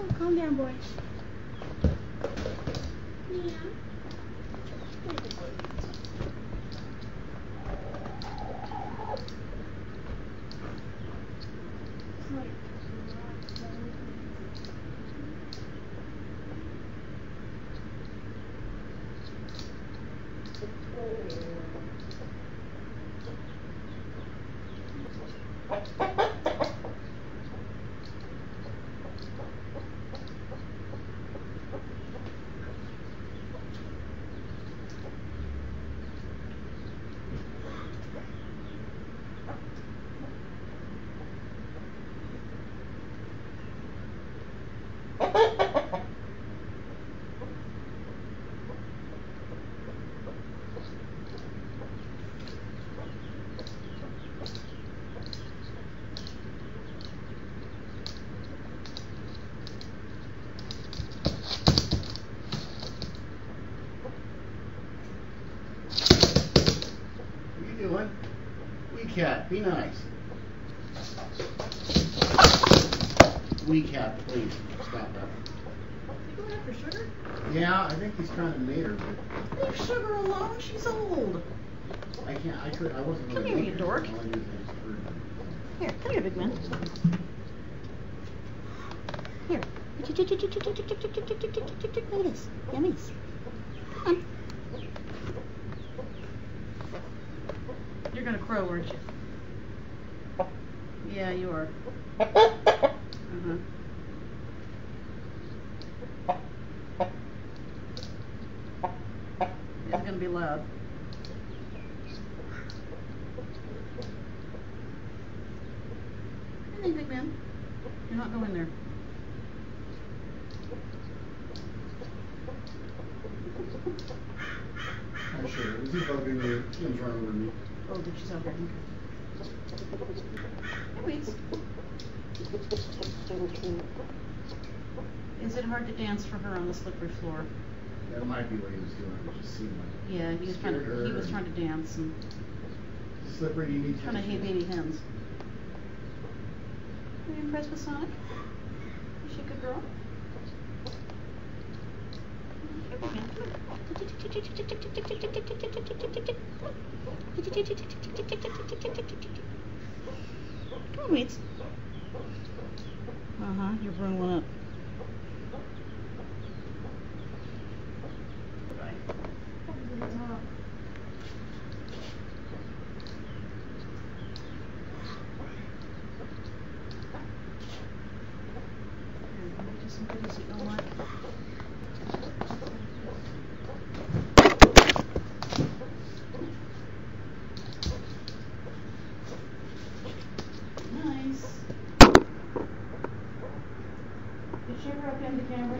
Calm down, boy. Yeah. Weedcat, be nice. Weedcat, please stop that. You going after Sugar? Yeah, I think he's trying to mate her, but Leave Sugar alone. She's old. I wasn't Come really here, you dork. All I did was I just heard her. Here, come here, big man. Here. Look at this. Yummies. Come on. You're gonna crow, aren't you? Yeah, you are. Uh-huh. It's gonna be loud. Hey, big man. You're not going there. I'm sure. Is he bugging you? Kim's running over me. Oh, did she sound pregnant? Hey, Weeds. Is it hard to dance for her on the slippery floor? That might be what he was doing. It just seemed like Yeah, he was trying to dance and slippery. You need trying to hate baby hens. Are you impressed with Sonic? Is she a good girl? Come on, Weeds. Uh-huh, you're brewing one up. Some goodies you don't like. Nice. Did she ever up in the camera?